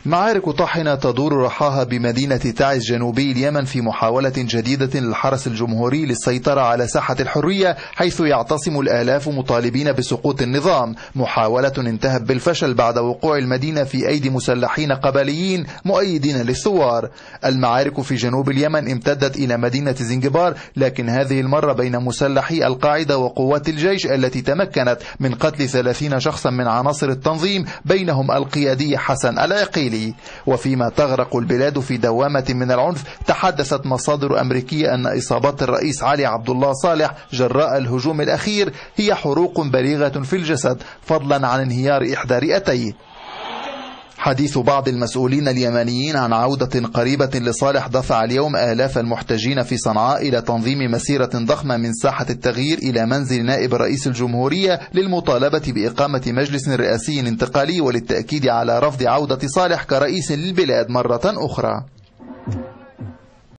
معارك طاحنة تدور رحاها بمدينة تعز جنوبي اليمن في محاولة جديدة للحرس الجمهوري للسيطرة على ساحة الحرية، حيث يعتصم الآلاف مطالبين بسقوط النظام، محاولة انتهت بالفشل بعد وقوع المدينة في أيدي مسلحين قبليين مؤيدين للثوار. المعارك في جنوب اليمن امتدت إلى مدينة زنجبار، لكن هذه المرة بين مسلحي القاعدة وقوات الجيش التي تمكنت من قتل 30 شخصا من عناصر التنظيم، بينهم القيادي حسن العقيلي. وفيما تغرق البلاد في دوامة من العنف، تحدثت مصادر أمريكية أن إصابات الرئيس علي عبد الله صالح جراء الهجوم الأخير هي حروق بليغة في الجسد، فضلا عن انهيار إحدى رئتيه. حديث بعض المسؤولين اليمنيين عن عودة قريبة لصالح دفع اليوم آلاف المحتجين في صنعاء إلى تنظيم مسيرة ضخمة من ساحة التغيير إلى منزل نائب رئيس الجمهورية للمطالبة بإقامة مجلس رئاسي انتقالي وللتأكيد على رفض عودة صالح كرئيس للبلاد مرة أخرى.